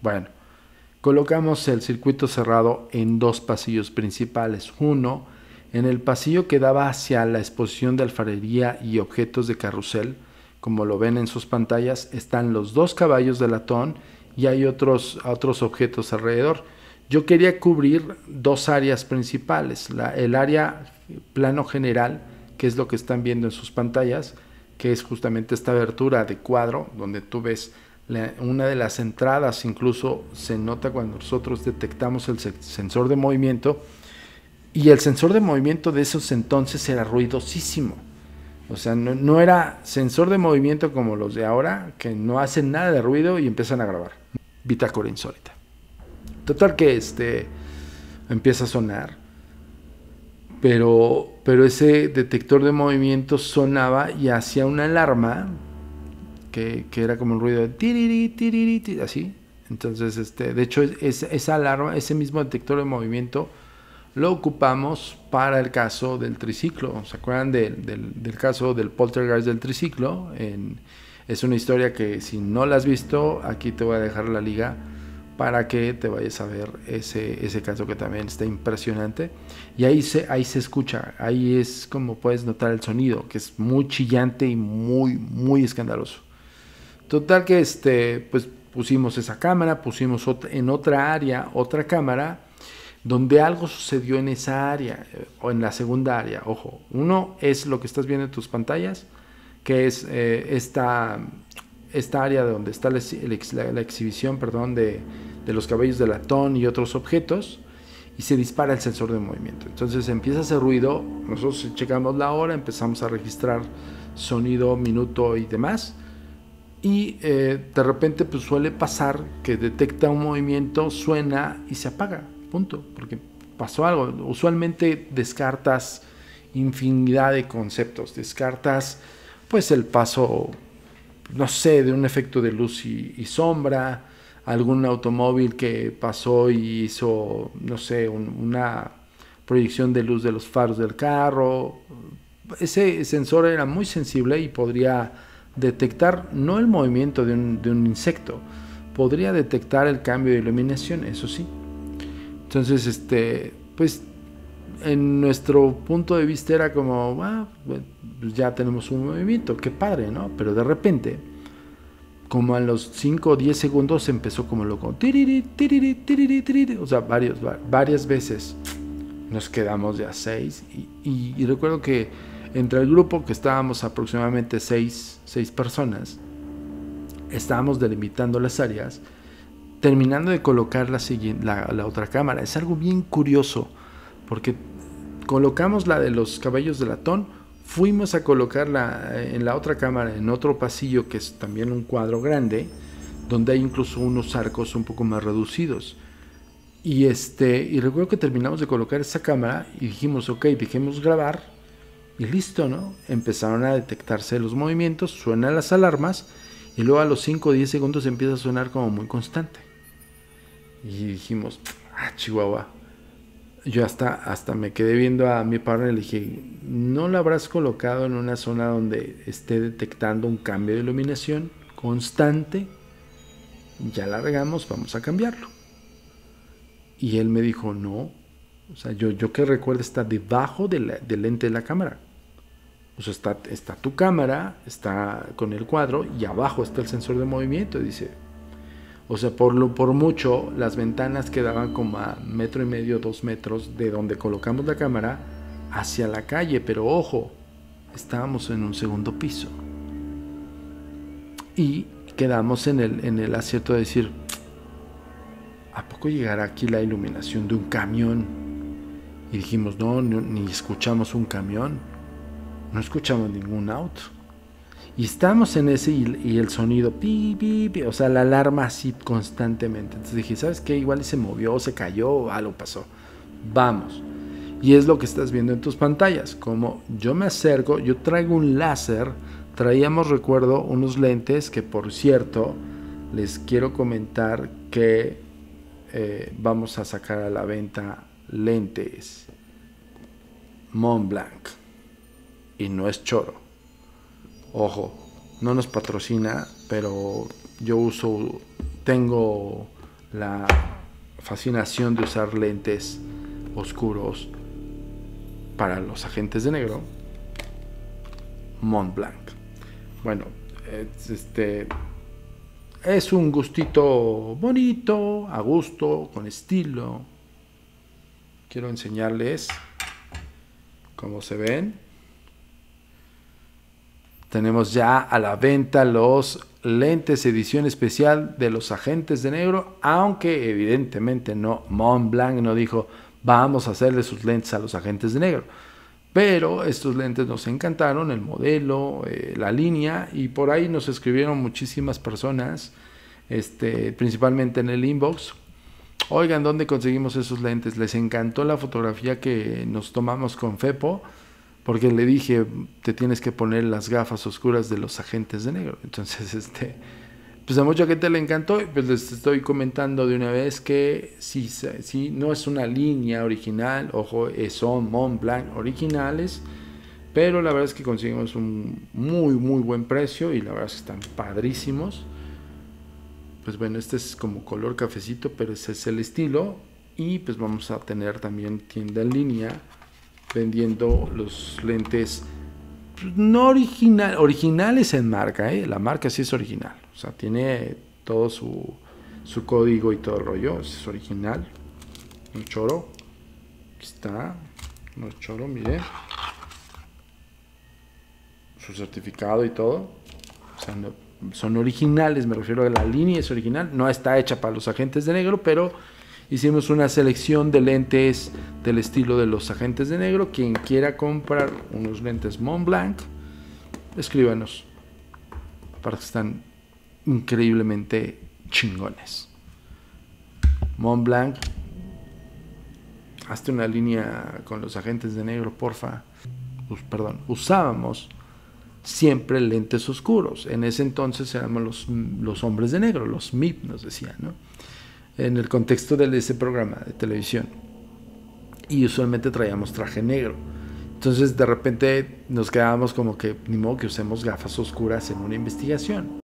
Bueno, colocamos el circuito cerrado en dos pasillos principales. Uno, en el pasillo que daba hacia la exposición de alfarería y objetos de carrusel. Como lo ven en sus pantallas, están los dos caballos de latón y hay otros objetos alrededor. Yo quería cubrir dos áreas principales. El área plano general, que es lo que están viendo en sus pantallas, que es justamente esta abertura de cuadro, donde tú ves una de las entradas. Incluso se nota cuando nosotros detectamos el sensor de movimiento, y el sensor de movimiento de esos entonces era ruidosísimo. O sea, no era sensor de movimiento como los de ahora, que no hacen nada de ruido y empiezan a grabar. Bitácora insólita. Total que empieza a sonar, pero ese detector de movimiento sonaba y hacía una alarma que era como un ruido de tiriri, tiriri, tiriri, así. Entonces, de hecho, esa alarma, ese mismo detector de movimiento, lo ocupamos para el caso del triciclo. ¿Se acuerdan del caso del poltergeist del triciclo? Es una historia que, si no la has visto, aquí te voy a dejar la liga para que te vayas a ver ese caso, que también está impresionante. Y ahí se escucha, ahí es como puedes notar el sonido, que es muy chillante y muy, muy escandaloso. Total que pues pusimos esa cámara, pusimos en otra área otra cámara, donde algo sucedió en esa área, o en la segunda área. Ojo, uno es lo que estás viendo en tus pantallas, que es esta área donde está la exhibición, perdón, de los cabellos de latón y otros objetos, y se dispara el sensor de movimiento. Entonces empieza a hacer ruido, nosotros checamos la hora, empezamos a registrar sonido, minuto y demás, y de repente pues suele pasar que detecta un movimiento, suena y se apaga, punto, porque pasó algo. Usualmente descartas infinidad de conceptos, descartas pues el paso, no sé, de un efecto de luz y sombra, algún automóvil que pasó y hizo, no sé, una proyección de luz de los faros del carro. Ese sensor era muy sensible y podría detectar no el movimiento de un insecto, podría detectar el cambio de iluminación, eso sí. Entonces, pues en nuestro punto de vista era como, pues ya tenemos un movimiento, qué padre, ¿no? Pero de repente, como a los 5 o 10 segundos, empezó como loco, tiriri, tiriri, tiriri, tiriri, o sea, varias veces. Nos quedamos ya 6 y recuerdo que entre el grupo, que estábamos aproximadamente 6 personas, estábamos delimitando las áreas, terminando de colocar la otra cámara. Es algo bien curioso, porque colocamos la de los cabellos de latón, fuimos a colocarla en la otra cámara, en otro pasillo, que es también un cuadro grande, donde hay incluso unos arcos un poco más reducidos. Y recuerdo que terminamos de colocar esa cámara y dijimos, ok, dejemos grabar, y listo, ¿no? Empezaron a detectarse los movimientos, suenan las alarmas, y luego a los 5 o 10 segundos empieza a sonar como muy constante. Y dijimos, Chihuahua. Yo hasta me quedé viendo a mi partner y le dije, ¿no la habrás colocado en una zona donde esté detectando un cambio de iluminación constante? Ya la regamos, vamos a cambiarlo. Y él me dijo, no, o sea, yo que recuerdo, está debajo del lente de la cámara. O sea, está tu cámara, está con el cuadro, y abajo está el sensor de movimiento. Dice, o sea, por mucho, las ventanas quedaban como a 1,5 metros, 2 metros de donde colocamos la cámara hacia la calle. Pero ojo, estábamos en un segundo piso. Y quedamos en el acierto de decir, ¿a poco llegará aquí la iluminación de un camión? Y dijimos, no, ni escuchamos un camión, no escuchamos ningún auto. Y estábamos en ese, y el sonido, pi, pi, pi, o sea, la alarma así constantemente. Entonces dije, ¿sabes qué? Igual se movió, se cayó, algo pasó. Vamos. Y es lo que estás viendo en tus pantallas. Como yo me acerco, yo traigo un láser. Traíamos, recuerdo, unos lentes que, por cierto, les quiero comentar que vamos a sacar a la venta lentes Montblanc, y no es choro. Ojo, no nos patrocina, pero yo tengo la fascinación de usar lentes oscuros para los agentes de negro, Montblanc. Bueno, es un gustito bonito, a gusto, con estilo. Quiero enseñarles cómo se ven. Tenemos ya a la venta los lentes edición especial de los agentes de negro, aunque evidentemente no, Montblanc no dijo vamos a hacerle sus lentes a los agentes de negro. Pero estos lentes nos encantaron, el modelo, la línea, y por ahí nos escribieron muchísimas personas, principalmente en el inbox. Oigan, ¿dónde conseguimos esos lentes? Les encantó la fotografía que nos tomamos con Fepo, porque le dije, te tienes que poner las gafas oscuras de los agentes de negro. Entonces, pues a mucha gente le encantó, y pues les estoy comentando de una vez que sí, no es una línea original, ojo, son Montblanc originales, pero la verdad es que conseguimos un muy buen precio y la verdad es que están padrísimos. Pues bueno, este es como color cafecito, pero ese es el estilo, y pues vamos a tener también tienda en línea vendiendo los lentes no originales en marca, la marca sí es original, o sea, tiene todo su código y todo el rollo, es original, un choro, aquí está, no es choro, mire, su certificado y todo, o sea, no, son originales, me refiero a la línea es original, no está hecha para los agentes de negro, pero hicimos una selección de lentes del estilo de los agentes de negro. Quien quiera comprar unos lentes Montblanc, escríbanos, para que están increíblemente chingones. Montblanc, hazte una línea con los agentes de negro, porfa. Usábamos siempre lentes oscuros. En ese entonces éramos los hombres de negro, los MIP nos decían, ¿no? En el contexto de ese programa de televisión, y usualmente traíamos traje negro. Entonces de repente nos quedábamos como que ni modo que usemos gafas oscuras en una investigación.